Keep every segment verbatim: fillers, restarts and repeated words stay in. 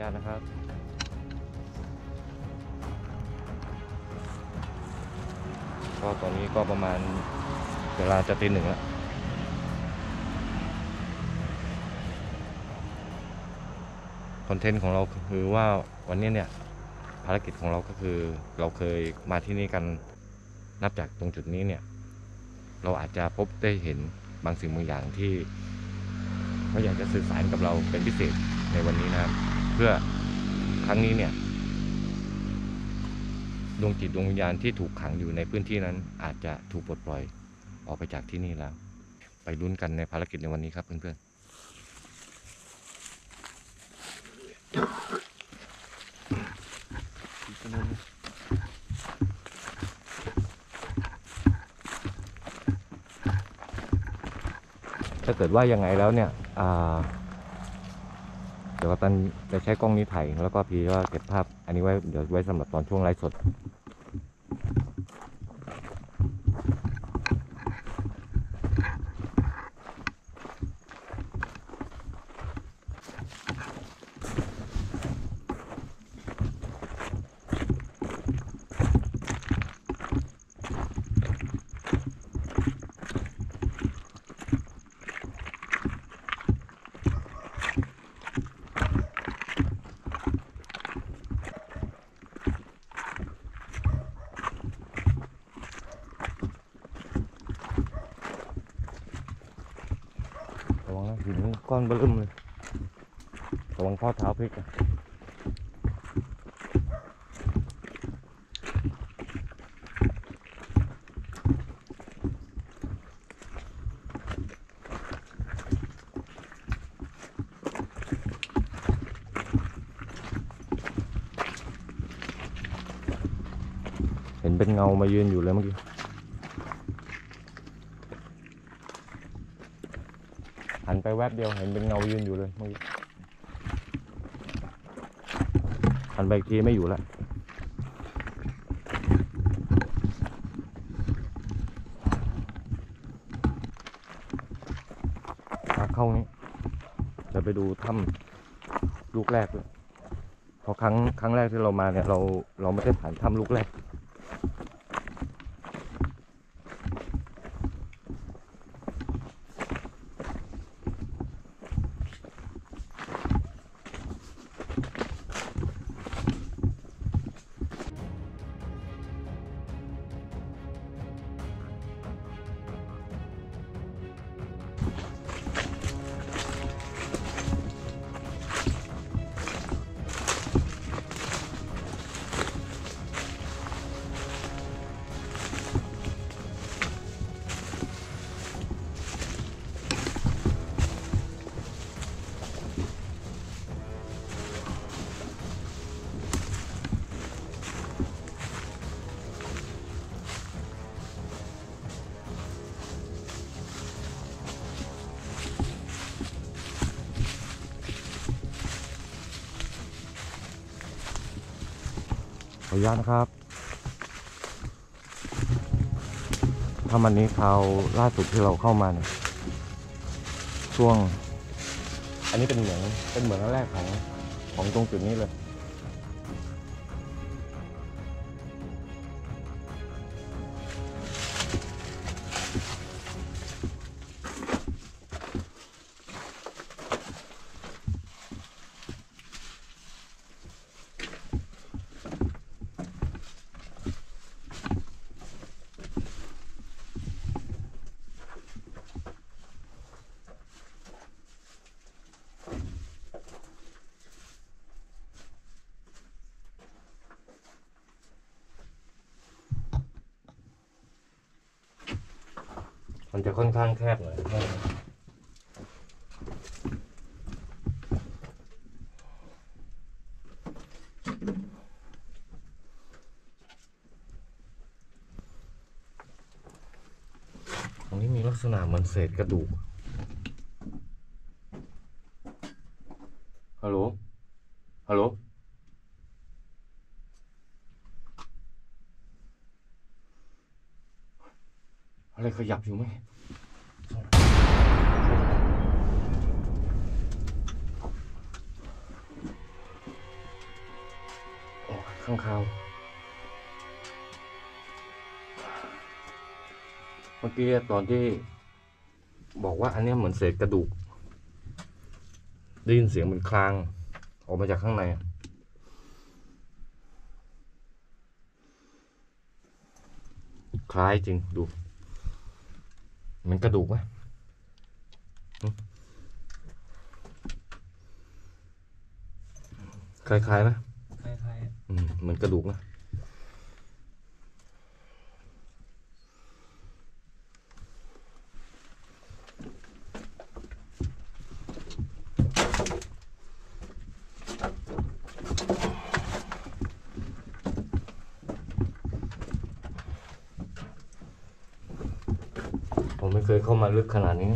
าตนะครับก็ตอนนี้ก็ประมาณเวลาจะตีหนึ่งแล้วคอนเทนต์ของเราคือว่าวันนี้เนี่ยภารกิจของเราก็คือเราเคยมาที่นี่กันนับจากตรงจุดนี้เนี่ยเราอาจจะพบได้เห็นบางสิ่งบางอย่างที่เขาอยากจะสื่อสารกับเราเป็นพิเศษในวันนี้นะครับเพื่อครั้งนี้เนี่ยดวงจิตดวงวิญญาณที่ถูกขังอยู่ในพื้นที่นั้นอาจจะถูกปลดปล่อยออกไปจากที่นี่แล้วไปลุ้นกันในภารกิจในวันนี้ครับเพื่อนๆถ้าเกิดว่ายังไงแล้วเนี่ยเดี๋ยวตันจะใช้กล้องนี้ถ่ายแล้วก็พีว่าเก็บภาพอันนี้ไว้เดี๋ยวไว้สำหรับตอนช่วงไลฟ์สดระวังนะหินก้อนเบิ่มเลยระวังข้อเท้าพลิกเห็นเป็นเงามายืนอยู่เลยเมื่อกี้หันไปแวบเดียวเห็นเป็นเงายืนอยู่เลยเมื่อกี้หันไปอีกทีไม่อยู่แล้วทางเข้านี้จะไปดูถ้ำลูกแรกเลยเพราะครั้งครั้งแรกที่เรามาเนี่ยเราเราไม่ได้ผ่านถ้ำลูกแรกขออนุญาตนะครับถ้ามันนี้คราวล่าสุดที่เราเข้ามาเนี่ยช่วงอันนี้เป็นเหมืองเป็นเหมืองแรกของของตรงจุดนี้เลยมันจะค่อนข้างแคบหน่อยตรงนี้มีลักษณะเหมือนเศษกระดูกฮัลโหลฮัลโหลอะไรขยับอยู่ไหมข้างคาวเมื่อกี้ตอนที่บอกว่าอันนี้เหมือนเศษกระดูกได้ยินเสียงเหมือนคลางออกมาจากข้างในคล้ายจริงดูเหมือนกระดูกไหมคล้ายๆไหมคล้ายๆอืมเหมือนกระดูกนะผมไม่เคยเข้ามาลึกขนาดนี้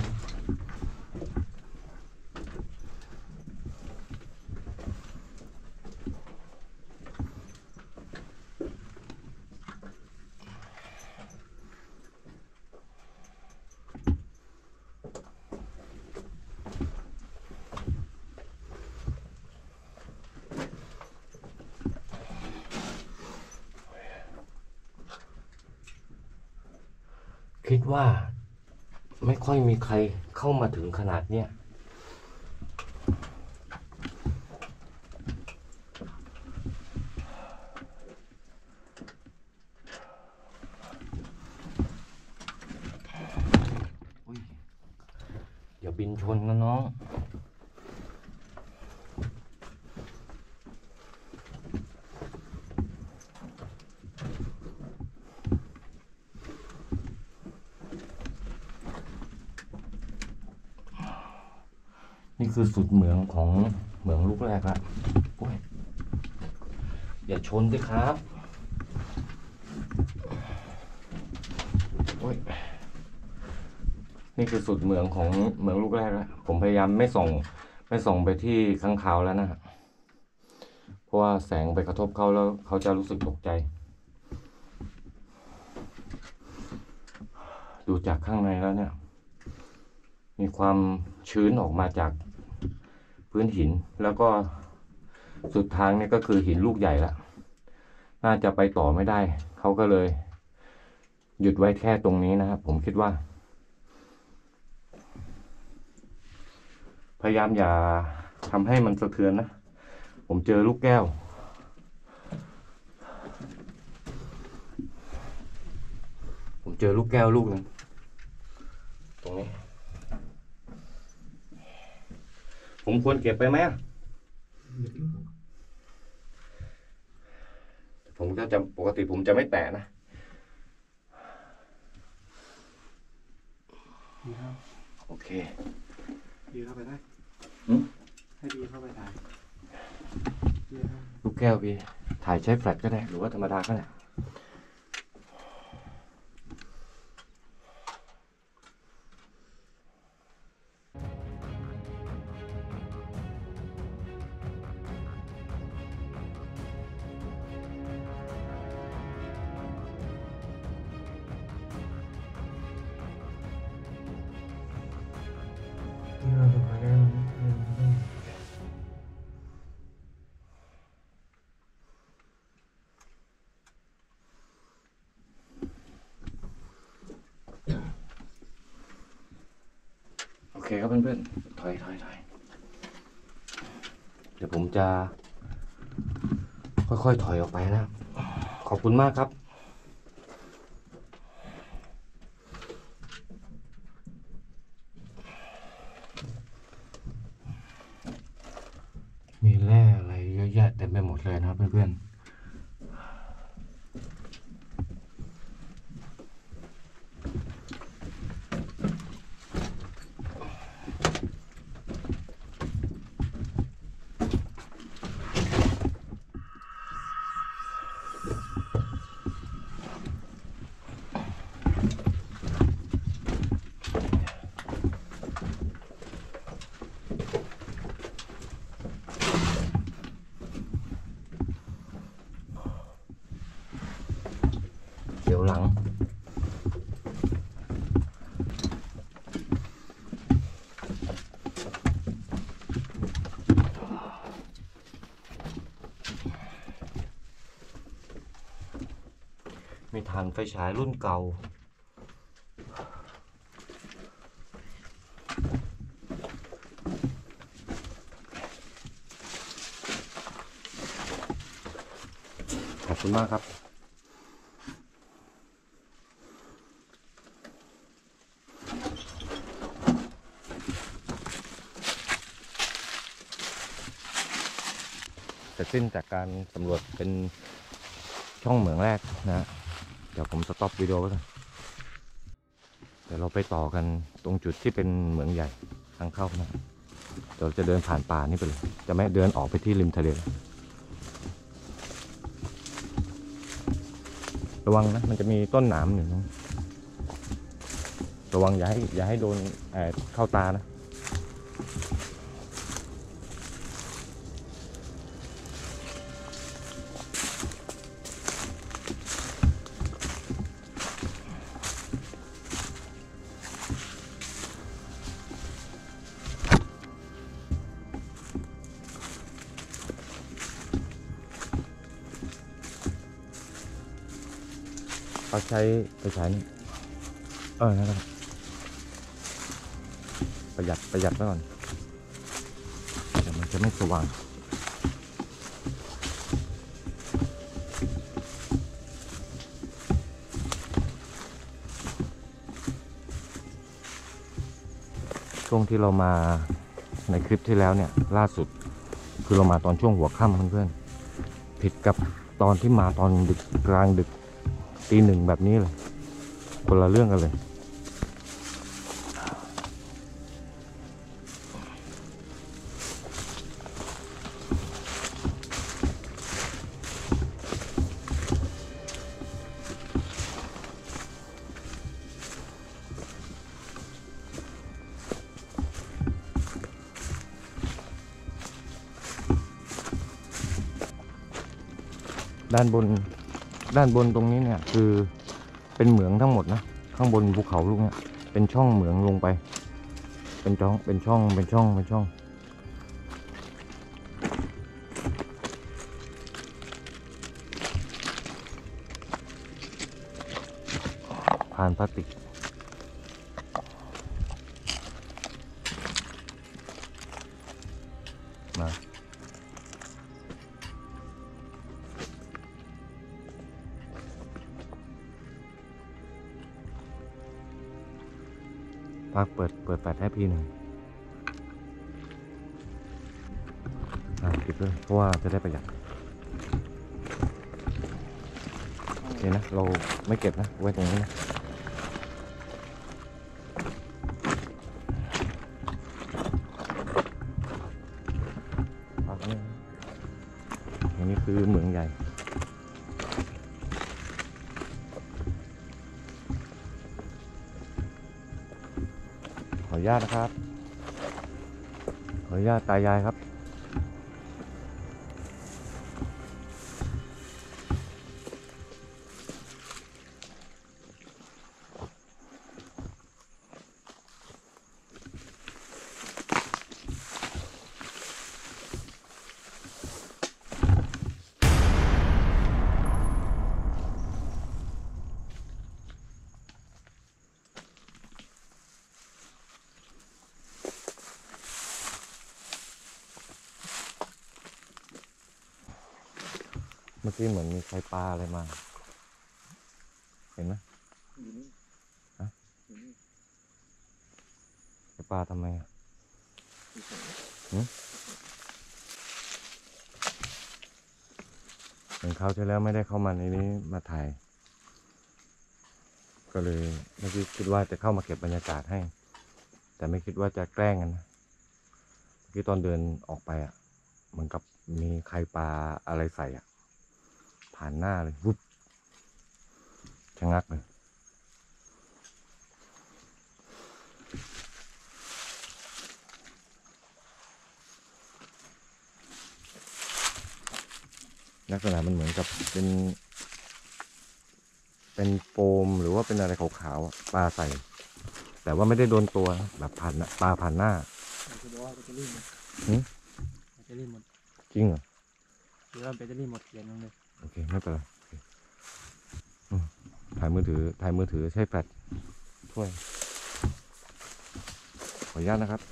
คิดว่าไม่ค่อยมีใครเข้ามาถึงขนาดเนี้ยอย่าบินชนนะน้องนี่คือสุดเหมืองของเหมืองลูกแรกละโอ้ยอย่าชนสิครับโอ้ยนี่คือสุดเหมืองของเหมืองลูกแรกละผมพยายามไม่ส่องไม่ส่องไปที่ข้างคาวแล้วนะเพราะว่าแสงไปกระทบเขาแล้วเขาจะรู้สึกตกใจดูจากข้างในแล้วเนี่ยมีความชื้นออกมาจากพื้นหินแล้วก็สุดทางนี่ก็คือหินลูกใหญ่ละน่าจะไปต่อไม่ได้เขาก็เลยหยุดไว้แค่ตรงนี้นะครับผมคิดว่าพยายามอย่าทำให้มันสะเทือนนะผมเจอลูกแก้วผมเจอลูกแก้วลูกนึงตรงนี้ผมควรเก็บไปไหมผมก็จะปกติผมจะไม่แตะนะโอเคดีเข้าไปได้ให้ดีเข้าไปถ่ายลูกแก้วพี่ถ่ายใช้แฟลชก็ได้หรือว่าธรรมดาก็ได้โอเคครับเพื่อนๆถอยถอยถอยเดี๋ยวผมจะค่อยๆถอยออกไปนะขอบคุณมากครับมีแร่อะไรเยอะแยะเต็มไปหมดเลยนะครับเพื่อนๆถ่านไฟฉายรุ่นเก่าขอบคุณมากครับเสร็จสิ้นจากการสำรวจเป็นช่องเหมืองแรกนะเดี๋ยวผมสต็อปวิดีโอไว้ก่อนเดี๋ยวเราไปต่อกันตรงจุดที่เป็นเหมืองใหญ่ทางเข้านะเดี๋ยวจะเดินผ่านป่านี่ไปเลยจะไม่เดินออกไปที่ริมทะเลระวังนะมันจะมีต้นหนามอยู่นะระวังอย่าให้อย่าให้โดนเอ่อเข้าตานะเขาใช้ไฟฉายนี่เออนะครับประหยัดประหยัดไว้ก่อนเดี๋ยวมันจะไม่สว่างช่วงที่เรามาในคลิปที่แล้วเนี่ยล่าสุดคือเรามาตอนช่วงหัวค่ำเพื่อนๆผิดกับตอนที่มาตอนดึกกลางดึกตีหนึ่งแบบนี้เลยคนละเรื่องกันเลยด้านบนด้านบนตรงนี้เนี่ยคือเป็นเหมืองทั้งหมดนะข้างบนภูเขาลูกเนี่ยเป็นช่องเหมืองลงไปเป็นช่องเป็นช่องเป็นช่องเป็นช่องผ่านพลาสติกมาปากเปิดเปิดแปดให้พี่หนึ่งอ่าปิดเลยเพราะว่าจะได้ประหยัดนี่นะเราไม่เก็บนะไว้ตรงนี้นะอันนี้คือเหมืองใหญ่ขออนุญาตนะครับขออนุญาตตายายครับเมื่อกี้เหมือนมีใครปลาอะไรมาเห็นไหมฮะใครปลาทำไมอ่ะหืมเหมือนคราวที่แล้วไม่ได้เข้ามาในนี้มาถ่ายก็เลยเมื่อกี้คิดว่าจะเข้ามาเก็บบรรยากาศให้แต่ไม่คิดว่าจะแกล้งกันนะเมื่อกี้ตอนเดินออกไปอ่ะเหมือนกับมีใครปลาอะไรใส่อ่ะผ่านหน้าเลยวุบชะงักเลยลักษณะมันเหมือนกับเป็นเป็นโฟมหรือว่าเป็นอะไรขาวๆปลาใส่แต่ว่าไม่ได้โดนตัวแบบผ่านปลาผ่านหน้าจะบอกว่าแบตเตอรี่หมดแบตเตอรี่หมดจริงเหรอหรือว่าแบตเตอรี่หมดเขียนลงเลยโอเคไม่เป็นไรถ่ายมือถือถ่ายมือถือใช้แฟลชช่วยขออนุญาตนะครับ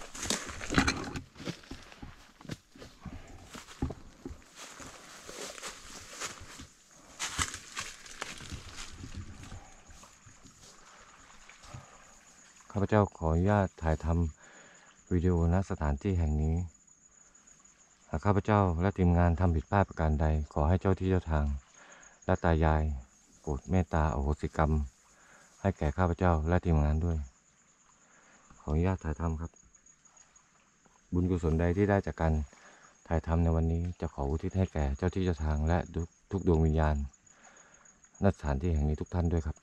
ข้าพเจ้าขออนุญาตถ่ายทำวิดีโอณสถานที่แห่งนี้หากข้าพเจ้าและทีมงานทำผิดพลาดประการใดขอให้เจ้าที่เจ้าทางและตายายโปรดเมตตาอโหสิกรรมให้แก่ข้าพเจ้าและทีมงานด้วยขออนุญาตถ่ายทำครับบุญกุศลใดที่ได้จากการถ่ายทำในวันนี้จะขออุทิศให้แก่เจ้าที่เจ้าทางและทุกดวงวิญญาณณสถานที่แห่งนี้ทุกท่านด้วยครับ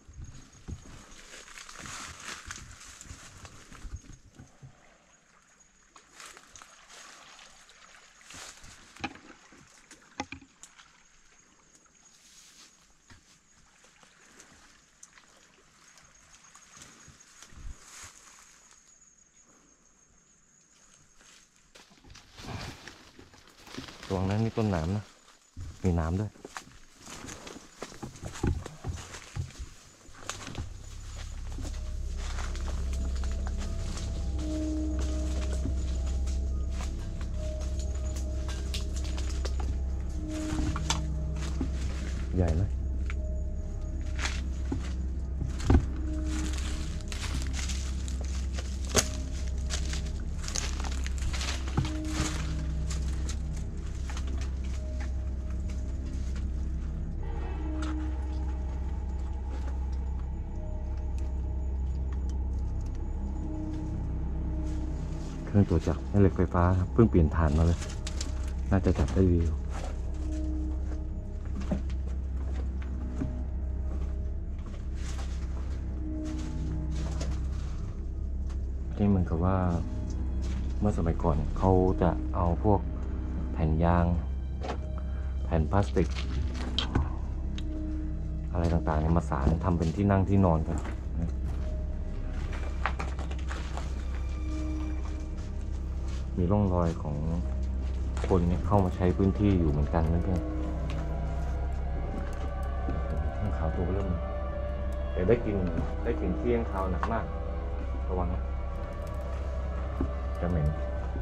ตรงนั้นมีต้นหนามนะมีน้ำด้วยใหญ่ไหมเครื่องตรวจจับแม่เหล็กไฟฟ้าครับเพิ่งเปลี่ยนฐานมาเลยน่าจะจับได้ดีนี่เหมือนกับว่าเมื่อสมัยก่อนเขาจะเอาพวกแผ่นยางแผ่นพลาสติกอะไรต่างๆเนี่ยมาสานทำเป็นที่นั่งที่นอนกันมีร่องรอยของคนเนี่ยเข้ามาใช้พื้นที่อยู่เหมือนกันนั่นเองข้างขาวตัวเริ่มแต่ได้กลิ่นได้กลิ่นเที่ยงขาวหนักมากระวังนะจะเหม็น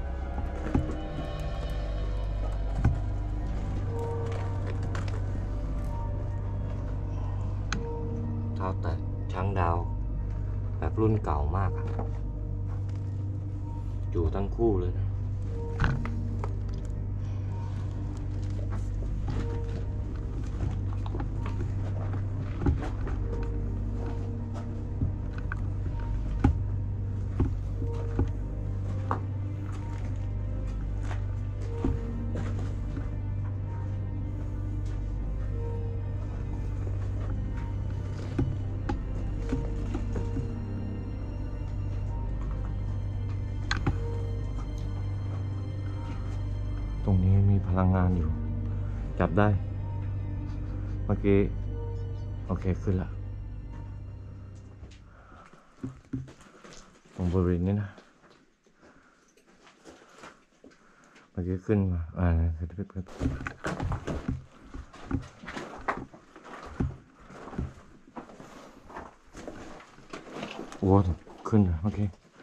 เท้าแตะช้างดาวแบบรุ่นเก่ามากอยู่ทั้งคู่เลยนะตรงนี้มีพลังงานอยู่จับได้เมื่อกี้โอเคขึ้นละตรงบริเวณนี้นะเมื่อกี้ขึ้นมาอ่าเพื่อนเพื่อนโอ้ขึ้นเลยโอเค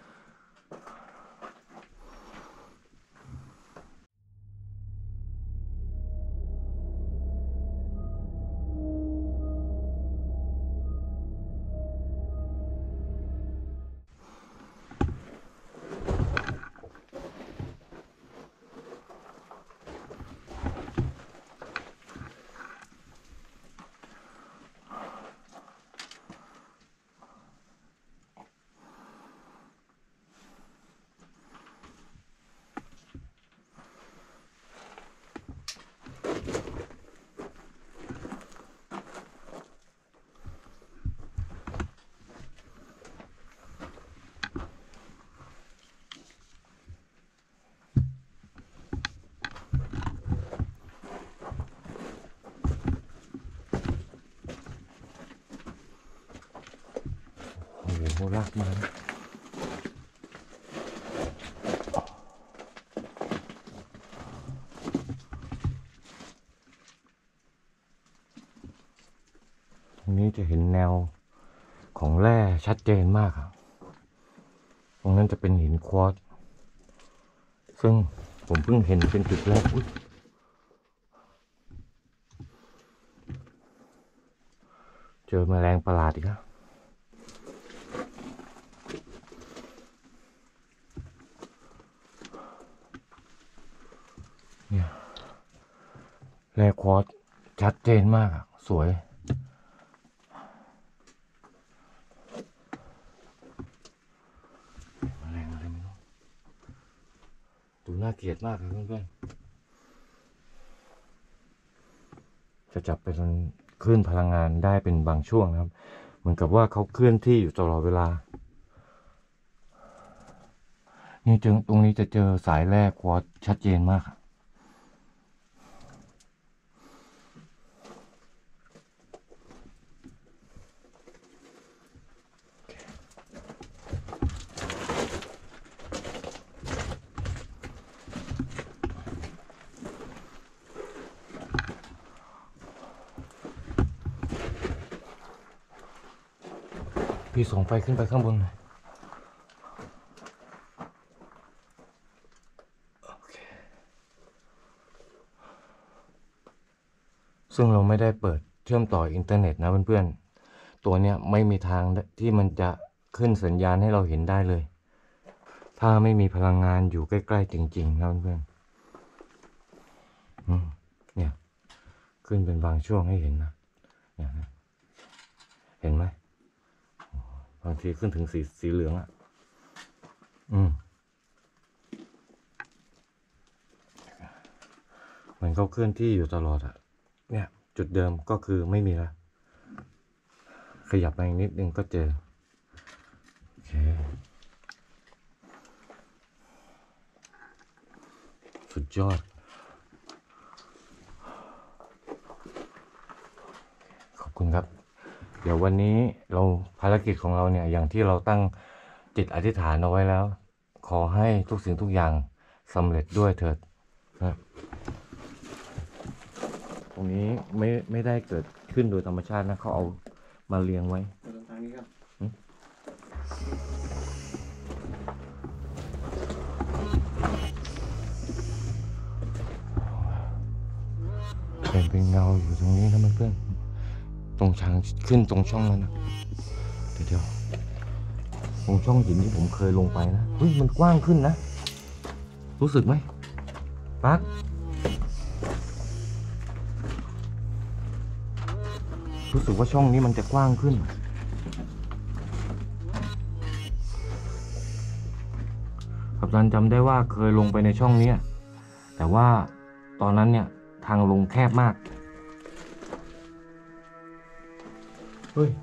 โหลากมาตรงนี้จะเห็นแนวของแร่ชัดเจนมากครับตรงนั้นจะเป็นหินควอตซ์ซึ่งผมเพิ่งเห็นเป็นจุดแรกอุ๊ยเจอแมลงประหลาดอีกแล้วเนี่ยแร่ควอตซ์ชัดเจนมากอะสวยแมลงอะไรไม่รู้ดูน่าเกลียดมากเลยเพื่อนๆจะจับเป็นคลื่นพลังงานได้เป็นบางช่วงนะครับเหมือนกับว่าเขาเคลื่อนที่อยู่ตลอดเวลานี่เจอตรงนี้จะเจอสายแร่ควอตซ์ชัดเจนมากพี่ส่องไฟขึ้นไปข้างบนหน่อยโอเคซึ่งเราไม่ได้เปิดเชื่อมต่ออินเทอร์เน็ตนะเพื่อนๆตัวเนี้ยไม่มีทางที่มันจะขึ้นสัญญาณให้เราเห็นได้เลยถ้าไม่มีพลังงานอยู่ใกล้ๆจริงๆนะเพื่อนๆอืมเนี่ยขึ้นเป็นบางช่วงให้เห็นนะเนี่ยนะเห็นไหมบางทีขึ้นถึงสีสีเหลืองอ่ะอืมมันเขาเคลื่อนที่อยู่ตลอดอ่ะเนี่ยจุดเดิมก็คือไม่มีแล้วขยับไปอีกนิดนึงก็เจอโอเคสุดยอดขอบคุณครับเดี๋ยววันนี้เราภารกิจของเราเนี่ยอย่างที่เราตั้งจิตอธิษฐานเอาไว้แล้วขอให้ทุกสิ่งทุกอย่างสำเร็จด้วยเถิดนะตรงนี้ไม่ไม่ได้เกิดขึ้นโดยธรรมชาตินะเขาเอามาเรียงไว้ทางนี้ครับเป็นเป็นเงาอยู่ตรงนี้นะเพื่อนๆตรงทางขึ้นตรงช่องนั้นนะเดี๋ยวเดี๋ยวตรงช่องหินที่ผมเคยลงไปนะเฮ้ยมันกว้างขึ้นนะรู้สึกไหมปั๊กรู้สึกว่าช่องนี้มันจะกว้างขึ้นกัปตันจำได้ว่าเคยลงไปในช่องนี้แต่ว่าตอนนั้นเนี่ยทางลงแคบมากเฮ้ย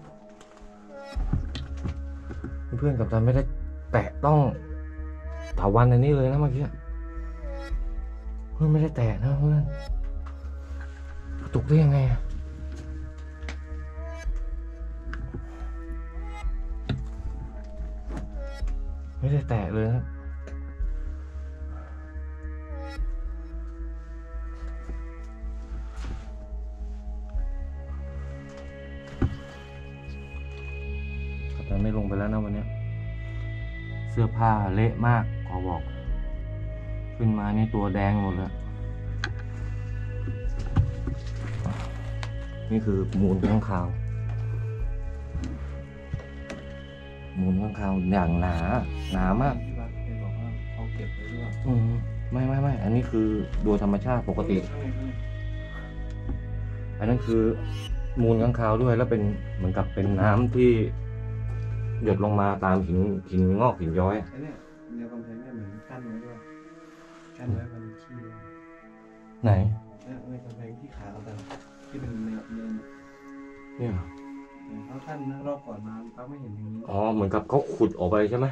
เพื่อนกัปตันไม่ได้แตะต้องเถาวัลย์อันนี้เลยนะเมื่อกี้เพื่อนไม่ได้แตะนะเพื่อนกระตุกได้ยังไงอะไม่ได้แตะเลยนะกัปตันไม่ลงไปแล้วนะวันนี้เสื้อผ้าเละมากขอบอกขึ้นมานี่ตัวแดงหมดแล้วนี่คือมูลข้างคาวมูลข้างคาวอย่างหนาหนามากที่ว่าเคยบอกว่าเขาเก็บไว้ด้วยอืมไม่ไม่ไม่อันนี้คือโดยธรรมชาติปกติอันนั้นคือมูลข้างคาวด้วยแล้วเป็นเหมือนกับเป็นน้ำที่หยดลงมาตามหินหินงอกหินย้อยไอ้เนี่ยแนวกำแพงเนี่ยเหมือนกั้นไว้ด้วยกั้นไว้มันขี้ไหนเนี่ยในกำแพงที่ขาเขาแต่ที่เป็นแนวเนินเนี่ยเขาขั้นนะรอบก่อนมาเขาไม่เห็นอย่างนี้อ๋อเหมือนกับเขาขุดออกไปใช่ไหม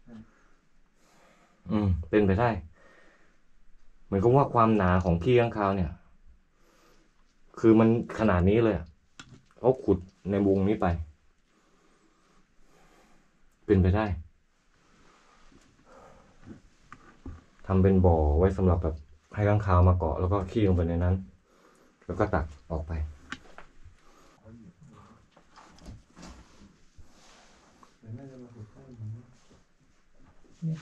อืมเป็นไปได้เหมือนกับว่าความหนาของขี้ข้างคาวเนี่ยคือมันขนาดนี้เลยเขาขุดในวงนี้ไปเป็นไปได้ทำเป็นบ่อไว้สำหรับแบบให้ข้างคาวมาเกาะแล้วก็ขี้ลงไปในนั้นแล้วก็ตักออกไปเนี่ย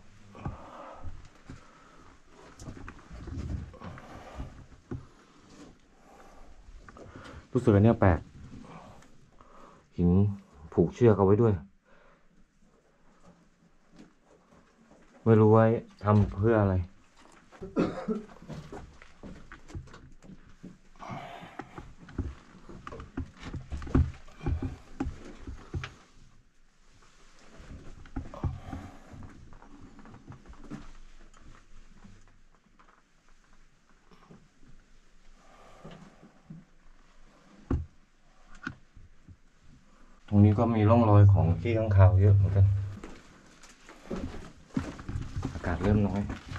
รู้สึกอันเนี้ยแปลกหินผูกเชือกเอาไว้ด้วย ไม่รู้ไว้ทำเพื่ออะไร ตรงนี้ก็มีร่องรอยของขี้ข้างคาวเยอะเหมือนกัน อากาศเริ่มน้อย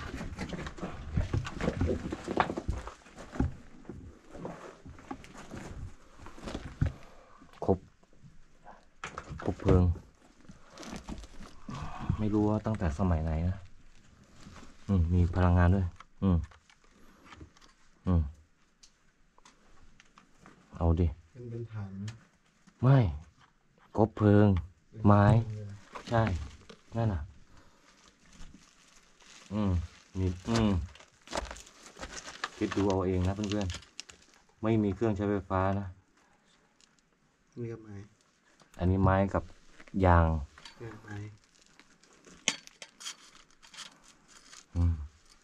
ครบ ครบเพลิง ไม่รู้ว่าตั้งแต่สมัยไหนนะ อืม มีพลังงานด้วย อืม อืม เอาดิเป็นเป็นฐานนะไม่ครบเพลิงเป็นไม้เลยใช่ นั่นน่ะ อืม มี อืม คิดดูเอาเองนะเพื่อนๆ ไม่มีเครื่องใช้ไฟฟ้านะนี่กับไม้อันนี้ไม้กับยางเนี่ยไม้อืม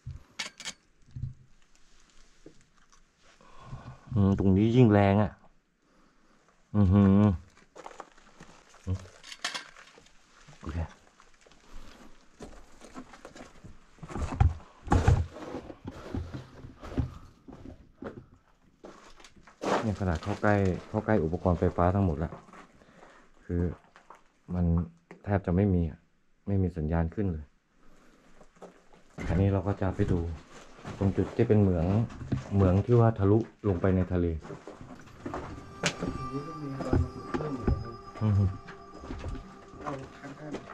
อืม ตรงนี้ยิ่งแรงอ่ะ อือหืออืมโอเค เนี่ยขนาดเข้าใกล้เข้าใกล้อุปกรณ์ไฟฟ้าทั้งหมดแล้ว คือมันแทบจะไม่มีอะไม่มีสัญญาณขึ้นเลยอันนี้เราก็จะไปดูตรงจุดที่เป็นเหมืองเหมืองที่ว่าทะลุลงไปในทะเลทีนี้ก็มีรอยมาขุดเพิ่มอยู่นะครับอือหือเอาข้างๆ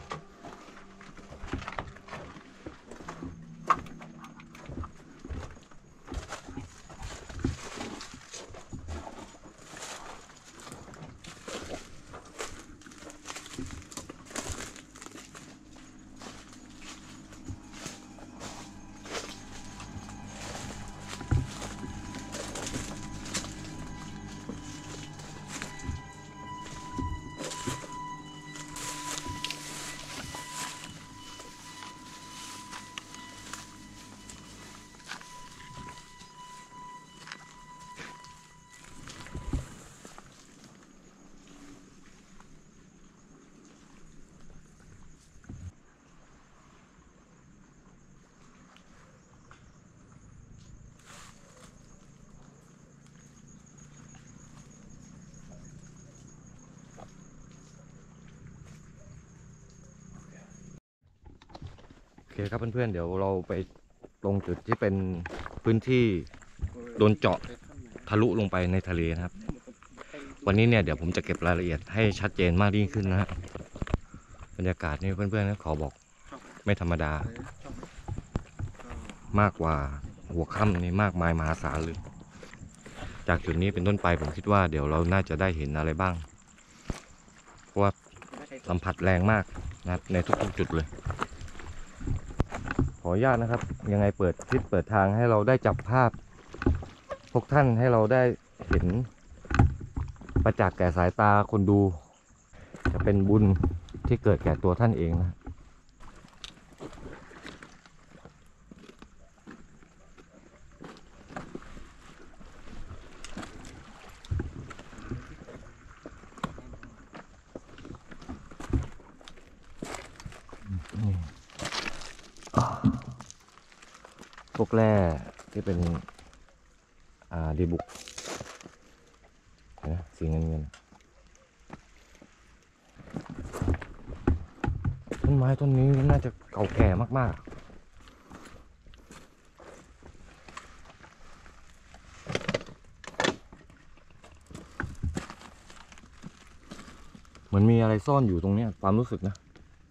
โอเคครับเพื่อนๆเดี๋ยวเราไปตรงจุดที่เป็นพื้นที่โดนเจาะทะลุลงไปในทะเลนะครับ วันนี้เนี่ยเดี๋ยวผมจะเก็บรายละเอียดให้ชัดเจนมากยิ่งขึ้นนะฮะบรรยากาศนี่เพื่อนๆก็ขอบอกไม่ธรรมดา มากกว่าหัวค่ำนี่มากมายมหาศาลเลย จากจุดนี้เป็นต้นไปผมคิดว่าเดี๋ยวเราน่าจะได้เห็นอะไรบ้าง เพราะว่าสัมผัสแรงมากนะครับในทุกๆจุดเลย ขออนุญาตนะครับ ยังไงเปิดคลิปเปิดทางให้เราได้จับภาพพวกท่านให้เราได้เห็นประจักษ์แก่สายตาคนดู จะเป็นบุญที่เกิดแก่ตัวท่านเองนะ พวกแร่ที่เป็นอ่าดีบุกเห็นไหมสีเงินเงินต้นไม้ต้นนี้น่าจะเก่าแก่มากๆเหมือนมีอะไรซ่อนอยู่ตรงเนี้ยความรู้สึกนะ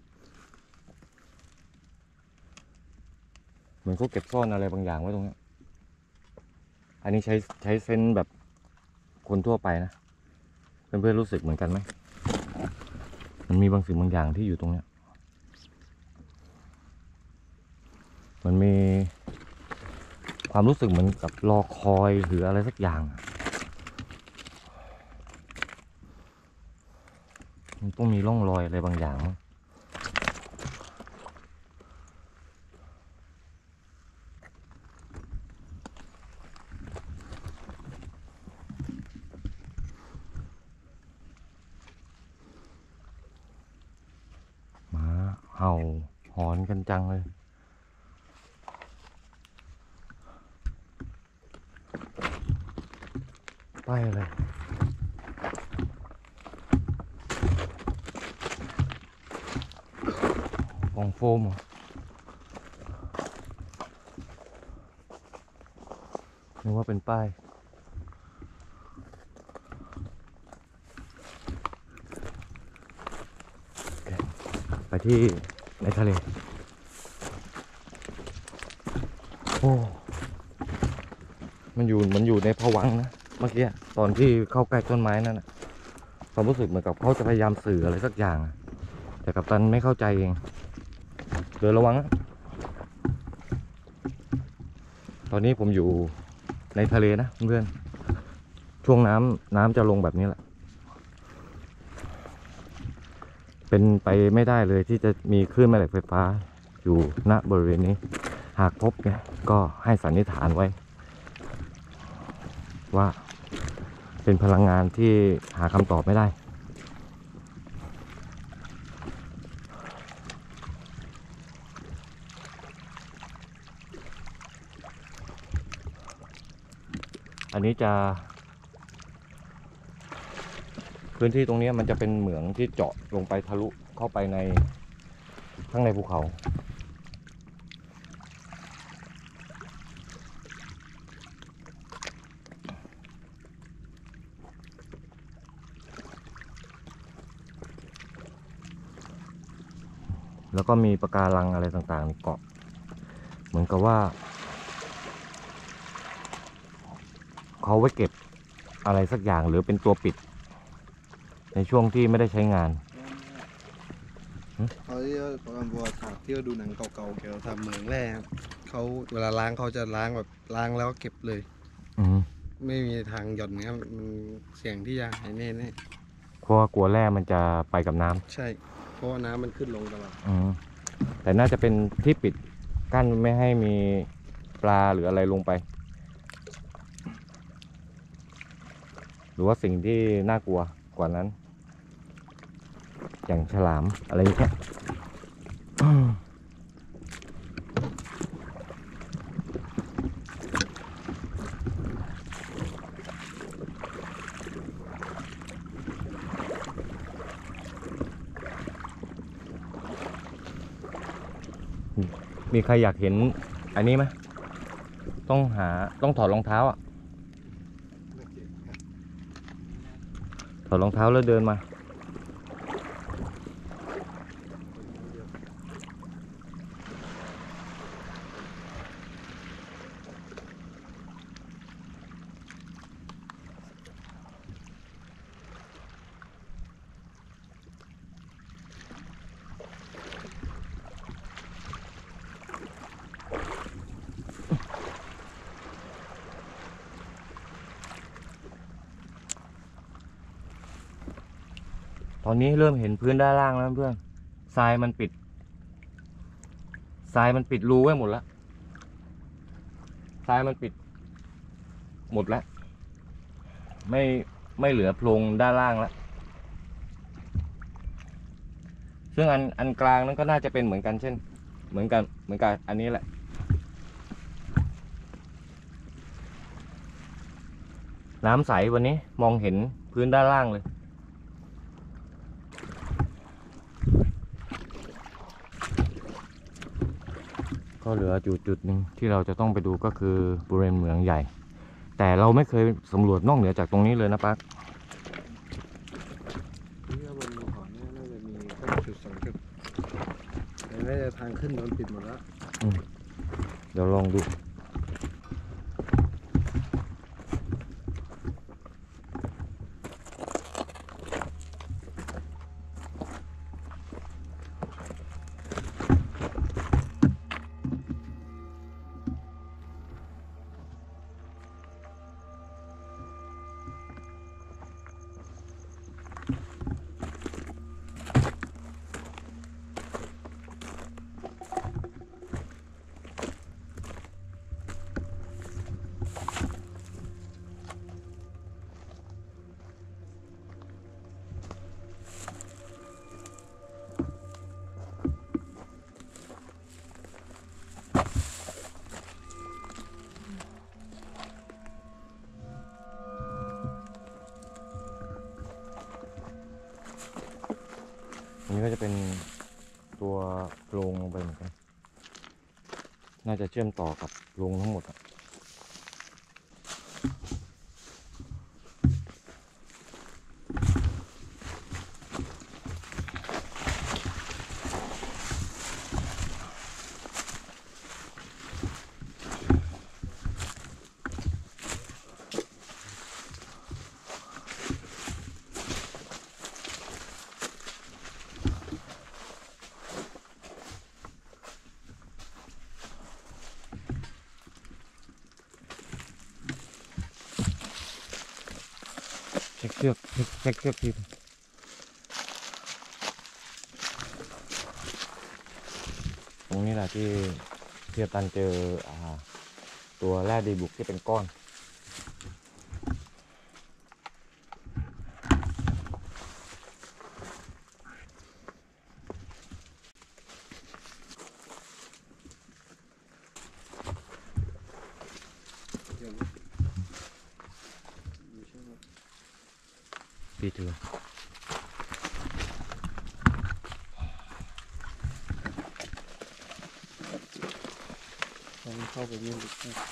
เหมือนเขาเก็บซ่อนอะไรบางอย่างไว้ตรงนี้ อันนี้ใช้ใช้เซนส์แบบคนทั่วไปนะเพื่อนๆรู้สึกเหมือนกันไหมมันมีบางสิ่งบางอย่างที่อยู่ตรงเนี้ยมันมีความรู้สึกเหมือนกับรอคอยหรืออะไรสักอย่างมันต้องมีร่องรอยอะไรบางอย่างมั้งหมาเห่าหอนกันจังเลยป้ายอะไรกล่องโฟมเหรอนึกว่าเป็นป้ายไปที่ในทะเลโอ้มันอยู่มันอยู่ในภวังค์นะเมื่อกี้ตอนที่เข้าใกล้ต้นไม้นั่นนะความรู้สึกเหมือนกับเขาจะพยายามสื่ออะไรสักอย่างอะแต่กัปตันไม่เข้าใจเองเดินระวังนะตอนนี้ผมอยู่ในทะเลนะเพื่อนช่วงน้ำน้ำจะลงแบบนี้แหละเป็นไปไม่ได้เลยที่จะมีคลื่นแม่เหล็กไฟฟ้าอยู่ณบริเวณนี้หากพบเนี่ยก็ให้สันนิษฐานไว้ว่าเป็นพลังงานที่หาคำตอบไม่ได้อันนี้จะพื้นที่ตรงนี้มันจะเป็นเหมืองที่เจาะลงไปทะลุเข้าไปในข้างในภูเขาแล้วก็มีปะการังอะไรต่างๆเกาะเหมือนกับว่าเขาไว้เก็บอะไรสักอย่างหรือเป็นตัวปิดในช่วงที่ไม่ได้ใช้งานเขาที่เขาทำบัวฉากที่เราดูหนังเก่าๆเกี่ยวกับทำเหมืองแร่ครับเขาเวลาล้างเขาจะล้างแบบล้างแล้วเก็บเลยอืมไม่มีทางหย่อนนะครับมันเสี่ยงที่จะหายแน่แน่เพราะว่ากลัวแร่มันจะไปกับน้ำใช่ เพราะว่าน้ำมันขึ้นลงตลอดอืมแต่น่าจะเป็นที่ปิดกั้นไม่ให้มีปลาหรืออะไรลงไป หรือว่าสิ่งที่น่ากลัวกว่านั้น อย่างฉลามอะไรอย่างเงี้ยอืมมีใครอยากเห็นอันนี้ไหมต้องหาต้องถอดรองเท้าอ่ะถอดรองเท้าแล้วเดินมาตอนนี้เริ่มเห็นพื้นด้านล่างแล้วเพื่อนทรายมันปิดทรายมันปิดรูไว้หมดแล้วทรายมันปิดหมดแล้วไม่ไม่เหลือโพรงด้านล่างแล้วซึ่งอันอันกลางนั้นก็น่าจะเป็นเหมือนกันเช่นเหมือนกันเหมือนกันอันนี้แหละน้ำใสวันนี้มองเห็นพื้นด้านล่างเลยก็เหลือจุดจุดหนึ่งที่เราจะต้องไปดูก็คือบริเวณเหมืองใหญ่แต่เราไม่เคยสำรวจนอกเหนือจากตรงนี้เลยนะปั๊กนี่ก็บนภูเขาเนี่ยน่าจะมีสักจุดสองจุดแต่น่าจะทางขึ้นโดนปิดหมดแล้วเดี๋ยวลองดูก็จะเป็นตัวโครงลงไปเหมือนกันน่าจะเชื่อมต่อกับโรงทั้งหมดอะเช็คเชือกเช็คเช็คเชือกทีตรงนี้แหละที่เทียบตันเจออ่าตัวแร่ดีบุกที่เป็นก้อนปีเถือต้องเข้าไปเยี่ยมลึกนะ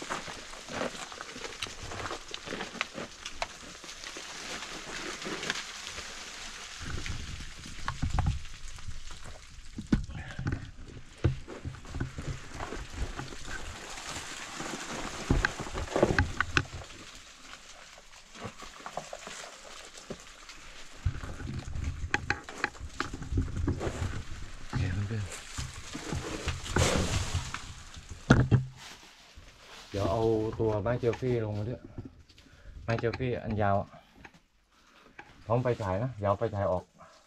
เดี๋ยวเอาตัวไม้เจลฟี่ลงมาด้วยไม้เจลฟี่อันยาวพร้อมไปถ่ายนะเดี๋ยวเอาไปถ่ายออก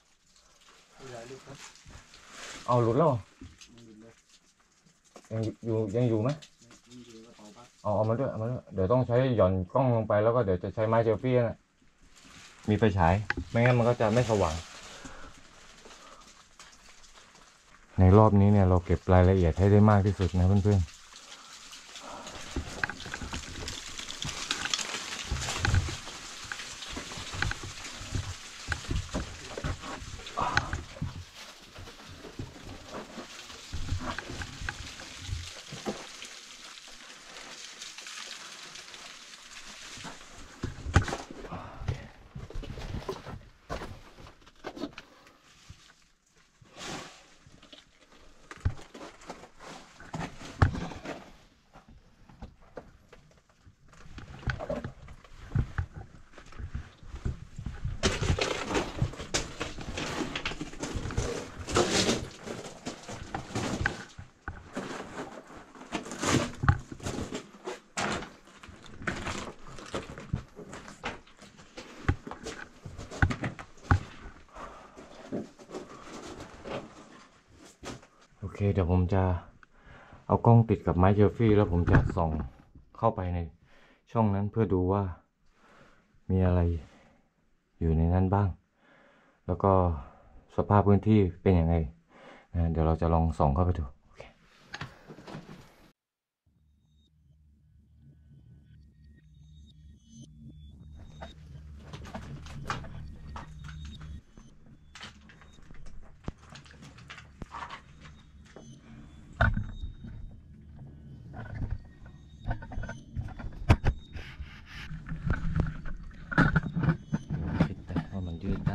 เอาหลุดแล้วเหรอยังอยู่ยังอยู่ไหมเอาเอามาด้วยเอามาด้วยเดี๋ยวต้องใช้หย่อนกล้องลงไปแล้วก็เดี๋ยวจะใช้ไม้เจลฟี่นะมีไฟฉายไม่งั้นมันก็จะไม่สว่างในรอบนี้เนี่ยเราเก็บรายละเอียดให้ได้มากที่สุดนะเพื่อนๆโอเคเดี๋ยวผมจะเอากล้องติดกับไม้เจลฟี่แล้วผมจะส่องเข้าไปในช่องนั้นเพื่อดูว่ามีอะไรอยู่ในนั้นบ้างแล้วก็สภาพพื้นที่เป็นยังไงนะเดี๋ยวเราจะลองส่องเข้าไปดูโอเคคิดแต่ว่ามันยืดได้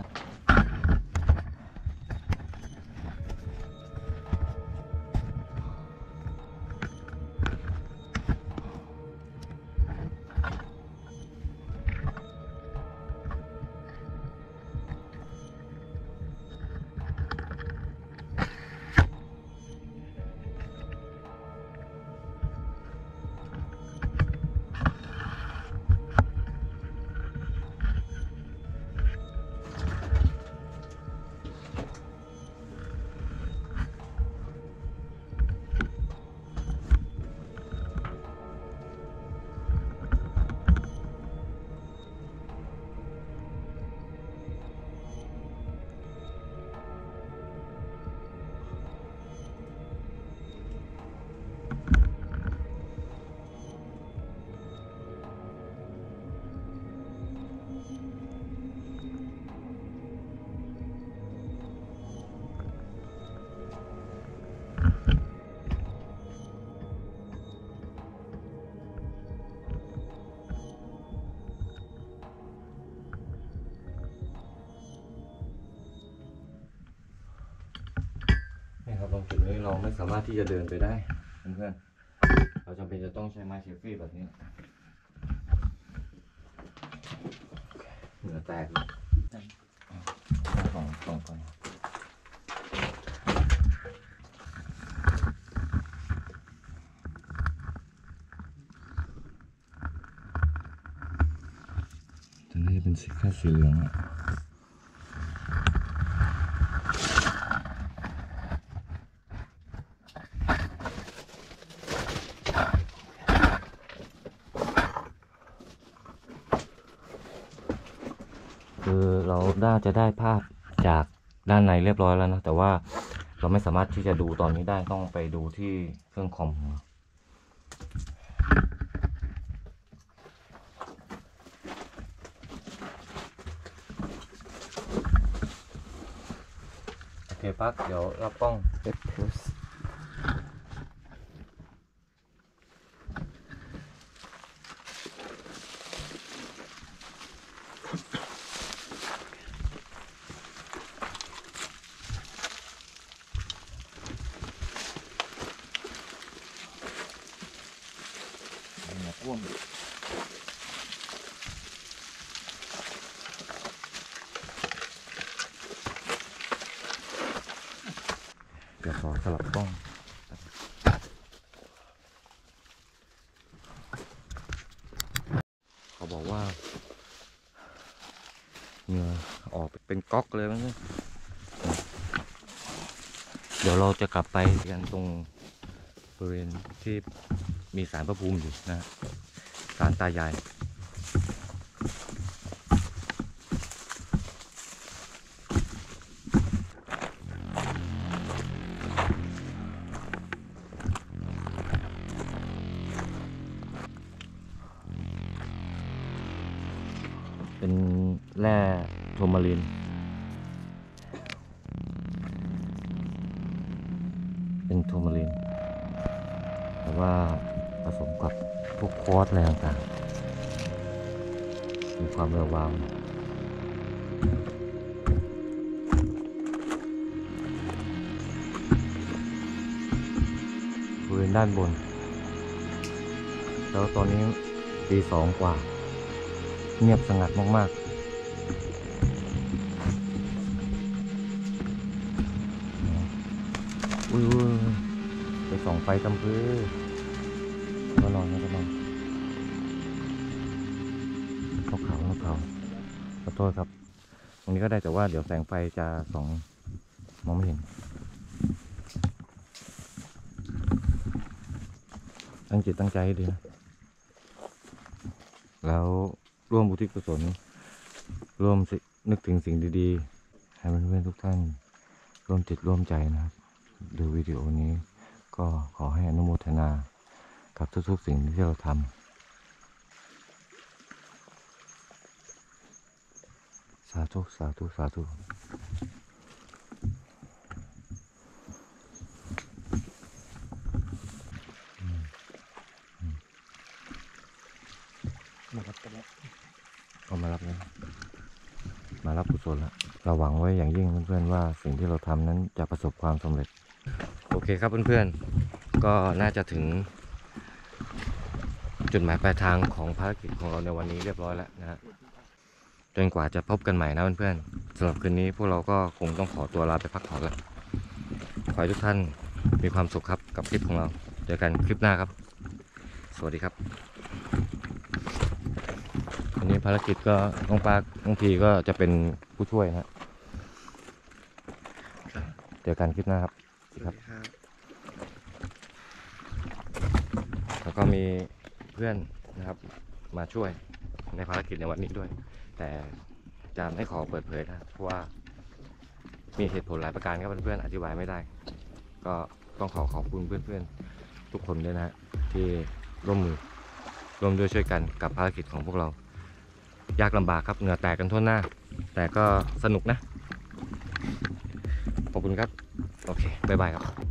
ไม่สามารถที่จะเดินไปได้เพื่อนๆเราจำเป็นจะต้องใช้ไม้เชฟฟี่แบบนี้เหนือแตกเลยสองสองคนตอนนี้เป็นสีแค่สีเหลืองอะคือเราน่าจะได้ภาพจากด้านในเรียบร้อยแล้วนะ แต่ว่าเราไม่สามารถที่จะดูตอนนี้ได้ต้องไปดูที่เครื่องคอมของเราโอเคปักเดี๋ยวรับกล้องเอฟพีเอสร่วมเดี๋ยวขอสลับกล้องเขาบอกว่าเหงื่อออกเป็นก๊อกเลยมั้งเนี่ยเดี๋ยวเราจะกลับไปกันตรงบริเวณที่มีศาลพระภูมิอยู่นะศาลตายายเป็นแร่โทมารินเป็นโทมารินแต่ว่าผสมกับพวกควอตซ์อะไรต่างๆมีความระวาวบริเวณด้านบนแล้วตอนนี้ตีสองกว่าเงียบสงัดมากๆอุ้ยไปส่องไฟจำพื้นก็นอนก็นอนนกเขานกเขาขอโทษครับตรงนี้ก็ได้แต่ว่าเดี๋ยวแสงไฟจะส่องมองไม่เห็นตั้งจิตตั้งใจให้ดีนะแล้วร่วมบุทิศกุศลร่วมนึกถึงสิ่งดีๆให้เพื่อนๆทุกท่านร่วมจิตร่วมใจนะครับดูวิดีโอนี้ก็ขอให้อนุโมทนากับทุกๆสิ่งที่เราทำสาธุสาธุสาธุมารับกันแล้วก็มารับแล้วมารับกุศลแล้วเราหวังไว้อย่างยิ่งเพื่อนๆว่าสิ่งที่เราทำนั้นจะประสบความสำเร็จโอเคครับเพื่อนๆก็น่าจะถึงจุดหมายปลายทางของภารกิจของเราในวันนี้เรียบร้อยแล้วนะฮะจนกว่าจะพบกันใหม่นะเพื่อนๆสำหรับคืนนี้พวกเราก็คงต้องขอตัวลาไปพักผ่อนแล้วขอให้ทุกท่านมีความสุขครับกับคลิปของเราเจอกันคลิปหน้าครับสวัสดีครับวันนี้ภารกิจก็น้องปาน้องพีก็จะเป็นผู้ช่วยนะเจอกันคลิปหน้าครับครับแล้วก็มีเพื่อนนะครับมาช่วยในภารกิจในวันนี้ด้วยแต่จะไม่ขอเปิดเผยนะเพราะว่ามีเหตุผลหลายประการครับเพื่อนๆอธิบายไม่ได้ก็ต้องขอขอบคุณเพื่อนๆทุกคนด้วยนะที่ร่วมมือร่วมด้วยช่วยกันกับภารกิจของพวกเรายากลำบากครับเหงื่อแตกกันทั่วหน้าแต่ก็สนุกนะขอบคุณครับโอเคบ๊ายบายครับ